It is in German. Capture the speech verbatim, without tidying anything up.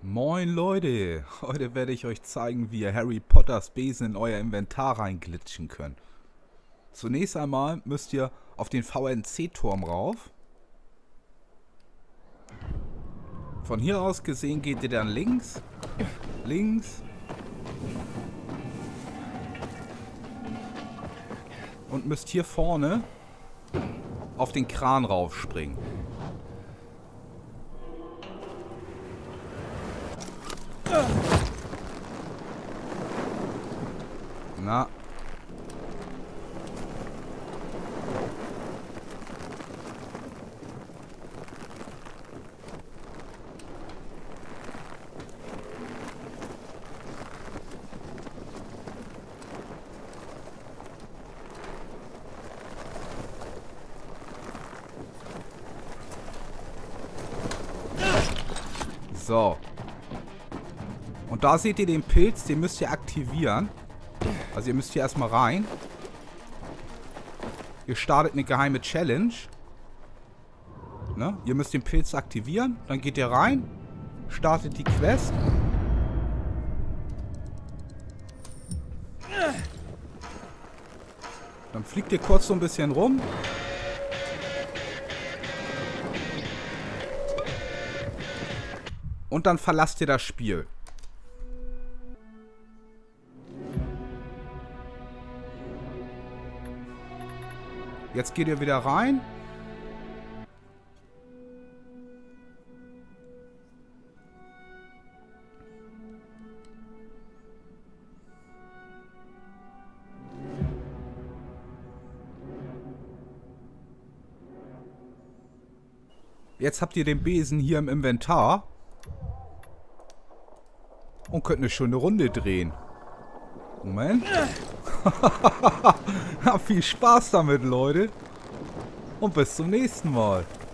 Moin Leute, heute werde ich euch zeigen, wie ihr Harry Potters Besen in euer Inventar reinglitschen könnt. Zunächst einmal müsst ihr auf den V N C-Turm rauf. Von hier aus gesehen geht ihr dann links, links und müsst hier vorne auf den Kran raufspringen. Na. So. Und da seht ihr den Pilz, den müsst ihr aktivieren. Also ihr müsst hier erstmal rein. Ihr startet eine geheime Challenge. Ne? Ihr müsst den Pilz aktivieren. Dann geht ihr rein. Startet die Quest. Dann fliegt ihr kurz so ein bisschen rum. Und dann verlasst ihr das Spiel. Jetzt geht ihr wieder rein. Jetzt habt ihr den Besen hier im Inventar. Und könnt eine schöne Runde drehen. Moment. Habt viel Spaß damit, Leute. Und bis zum nächsten Mal.